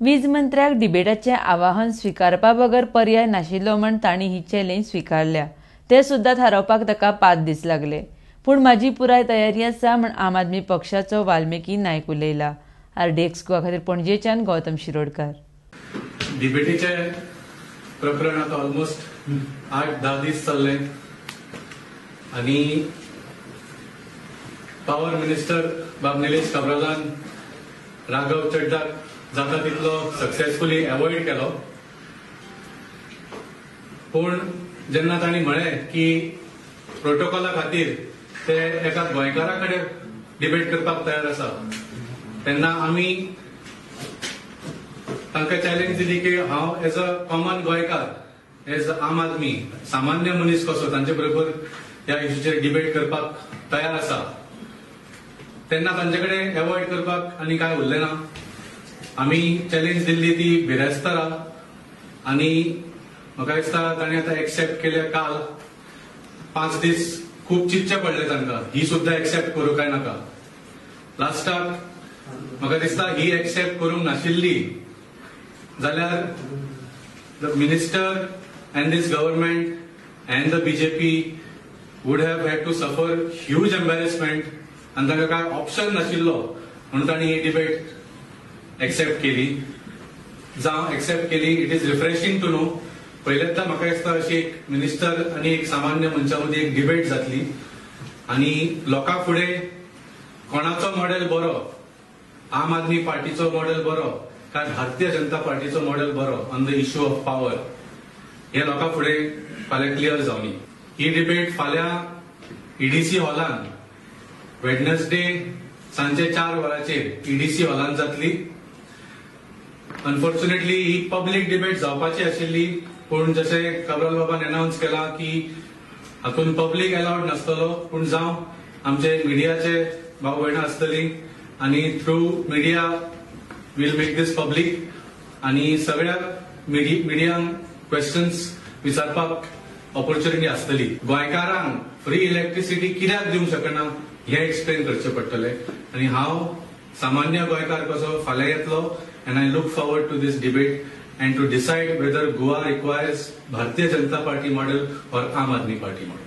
वीज मंत्र्याक डिबेटाचे आवाहन स्वीकारपा बगर पर्याय नाशिल्लो म्हण तांणी ही चॅलेंज स्वीकारल्या। ते सुद्धा थारावपाक ताका 5 दीस लागले। पूण म्हाजी पुराय तयारी आसा म्हण आम आदमी पक्षाचो वाल्मिकी नायक उलयला। RDX गोवा खातीर पणजेच्यान गौतम शिरोडकार। डिबेटीचे प्रकरण आता ऑलमोस्ट 8-10 दीस चल्ले आणि पॉवर मिनिस्टर बाब निलेश काब्रालान राघव चड्डाक जाता तितलो सक्सेसफुली अवॉइड केलो। पण जेन्ना तांणी म्हळें की प्रोटोकॉला खातीर ते एका गोंयकारा कडेन डिबेट करपाक तयार आसा, तेन्ना आमी तांकां चॅलेंज दिली की हांव एज अ कॉमन गोंयकार, एज आम आदमी, सामान्य मनीस कसो तांचे बरोबर ह्या इश्यूचेर डिबेट करपाक तयार आसा। तेन्ना तांचे कडेन अवॉइड करपाक आनी काय उरलें ना। आमी चॅलेंज दिल्ली ती बिरेस्तारा आनी म्हाका दिसता तांणी आतां एक्सेप्ट केले। काल 5 दीस खूब चिंतचे पडले तांकां, ही सुद्धा एक्सेप्ट करूं काय नाका। लास्टाक म्हाका दिसता ही एक्सेप्ट करूंक नाशिल्ली जाल्यार the minister and this government and the BJP would have had to suffer huge embarrassment आनी तांकां काय ऑप्शन नाशिल्लो म्हणून तांणी ही डिबेट एक्सेप्ट केली। जावं एक्सेप्ट केली, it is refreshing to know. पहिल्यांदा म्हाका दिसता अशी एक मिनिस्टर आणि एक सामान्य मनशा मदीं एक डिबेट जातली आणि लोकां फुडें कोणाचो मॉडेल बरो, आम आदमी पार्टीचो मॉडेल बरो काय भारतीय जनता पार्टीचो मॉडेल बरो on the issue of power, हे लोकां फुडें फाल्यां क्लियर जावनी। ही डिबेट फाल्यां EDC हॉलान वेडनेसडे सांजे 4 वरांचेर EDC हॉलान जातली। अनफॉर्च्युनेटली ही पब्लिक डिबेट जावपाची आशिल्ली, पण जसे काब्राल बाबान अनाउन्स केला की हातून पब्लिक अलाउड नासतलो, पण जावं आमचे मिडियाचे भाव भयणां आसतली आणि through media will make this public आणि सगळ्या मिडियांक क्वेश्चन्स विचारपाक ऑपॉर्च्युनिटी आसतली। गोंयकारांक फ्री इलेक्ट्रिसिटी कित्याक दिवंक शकना हे एक्सप्लेन करचे पडटले आणि हांव सामान्य गोंयकार कसो फाल्यां येतलो। And I look forward to this debate and to decide whether Goa requires Bharatiya Janata Party model or Aam Aadmi Party model.